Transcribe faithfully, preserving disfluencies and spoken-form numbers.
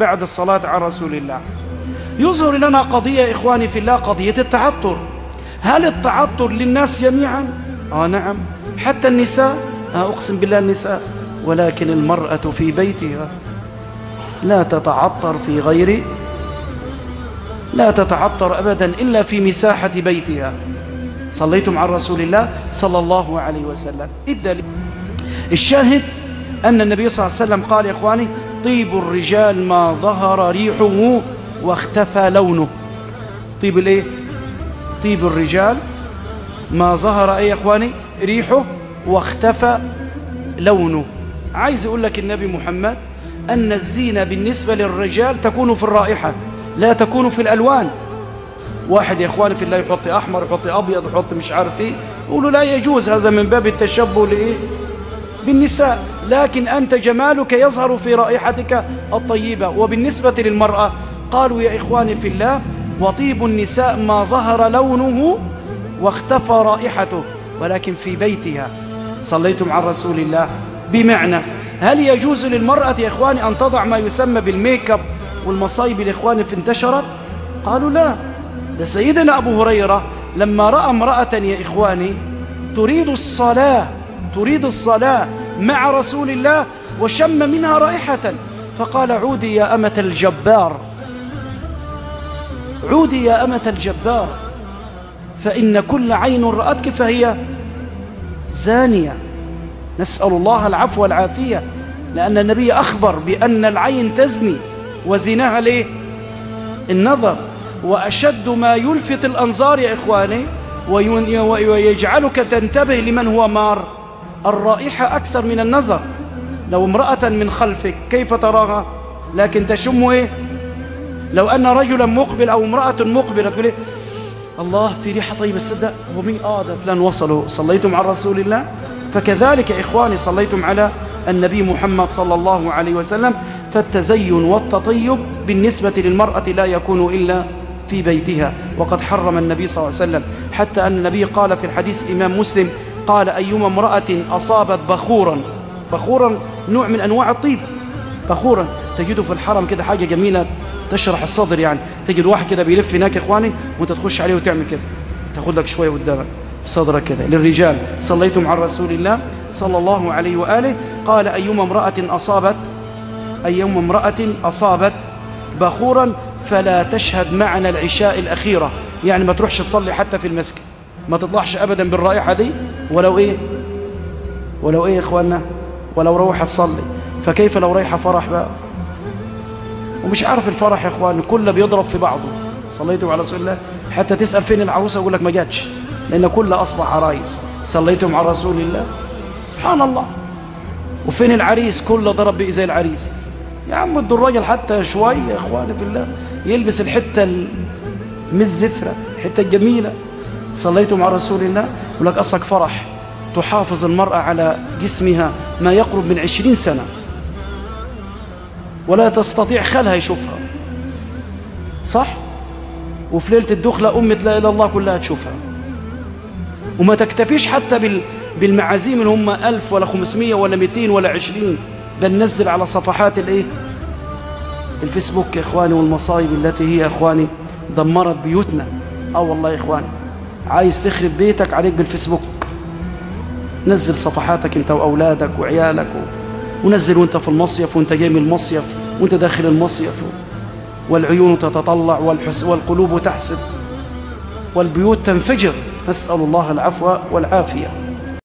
بعد الصلاة على رسول الله. يظهر لنا قضية إخواني في الله، قضية التعطر. هل التعطر للناس جميعا؟ آه نعم، حتى النساء. آه أقسم بالله النساء، ولكن المرأة في بيتها لا تتعطر في غير لا تتعطر أبدا إلا في مساحة بيتها. صليتم على رسول الله صلى الله عليه وسلم. الدليل الشاهد أن النبي صلى الله عليه وسلم قال يا إخواني: طيب الرجال ما ظهر ريحه واختفى لونه. طيب الإيه؟ طيب الرجال ما ظهر إيه يا إخواني؟ ريحه واختفى لونه. عايز يقول لك النبي محمد أن الزينة بالنسبة للرجال تكون في الرائحة، لا تكون في الألوان. واحد يا إخواني في الله يحط أحمر، يحط أبيض، يحط مش عارف إيه، يقولوا لا يجوز، هذا من باب التشبه لإيه؟ بالنساء. لكن أنت جمالك يظهر في رائحتك الطيبة. وبالنسبة للمرأة قالوا يا إخواني في الله: وطيب النساء ما ظهر لونه واختفى رائحته، ولكن في بيتها. صليتم على رسول الله. بمعنى هل يجوز للمرأة يا إخواني أن تضع ما يسمى بالميك اب والمصايب الإخواني في انتشرت؟ قالوا لا. ده سيدنا أبو هريرة لما رأى امرأة يا إخواني تريد الصلاة تريد الصلاة مع رسول الله وشم منها رائحة، فقال: عودي يا أمة الجبار، عودي يا أمة الجبار، فإن كل عين رأتك فهي زانية. نسأل الله العفو والعافية، لأن النبي أخبر بأن العين تزني، وزناها ليه؟ النظر. وأشد ما يلفت الأنظار يا إخواني ويجعلك تنتبه لمن هو مار الرائحة أكثر من النظر. لو امرأة من خلفك كيف تراها؟ لكن تشم إيه؟ لو أن رجلا مقبل أو امرأة مقبلة تقول إيه؟ الله في ريحة طيبة، الصدق ومين؟ آه ده فلان وصلوا. صليتم على رسول الله. فكذلك يا إخواني صليتم على النبي محمد صلى الله عليه وسلم. فالتزين والتطيب بالنسبة للمرأة لا يكون إلا في بيتها. وقد حرم النبي صلى الله عليه وسلم، حتى أن النبي قال في الحديث إمام مسلم قال: أيما امرأة أصابت بخورا، بخورا نوع من أنواع الطيب، بخورا تجده في الحرم كده حاجة جميلة تشرح الصدر، يعني تجد واحد كده بيلف هناك إخواني وانت تخش عليه وتعمل كده، تاخد لك شوية قدامك في صدرك كده. للرجال صليتم على رسول الله صلى الله عليه وآله. قال: أيما امرأة أصابت أيما امرأة أصابت بخورا فلا تشهد معنا العشاء الأخيرة. يعني ما تروحش تصلي حتى في المسجد، ما تطلعش أبدا بالرائحة دي، ولو إيه ولو إيه يا إخواننا ولو روح تصلي. فكيف لو رايحة فرح بقى ومش عارف الفرح يا إخواني كله بيضرب في بعضه؟ صليتم على رسول الله. حتى تسأل فين العروسة يقول لك ما جاتش، لأن كله أصبح عرايس. صليتم على رسول الله. سبحان الله. وفين العريس؟ كله ضرب بإزاي العريس. يا عم ادوا الراجل حتى شوية يا إخواني في الله يلبس الحتة مش الزفرة، الحتة الجميلة. صليتم على رسول الله. يقول لك أصلك فرح تحافظ المرأة على جسمها ما يقرب من عشرين سنة ولا تستطيع خالها يشوفها، صح؟ وفي ليلة الدخلة أمة لا إله إلا الله كلها تشوفها. وما تكتفيش حتى بالمعازيم اللي هم ألف ولا خمسمية ولا مئتين ولا عشرين، بل ننزل على صفحات الإيه؟ الفيسبوك يا إخواني، والمصايب التي هي يا إخواني دمرت بيوتنا. آه والله يا إخواني، عايز تخرب بيتك عليك بالفيسبوك، نزل صفحاتك أنت وأولادك وعيالك، ونزل وأنت في المصيف وأنت جاي من المصيف وأنت داخل المصيف، والعيون تتطلع والقلوب تحسد والبيوت تنفجر. نسأل الله العفو والعافية.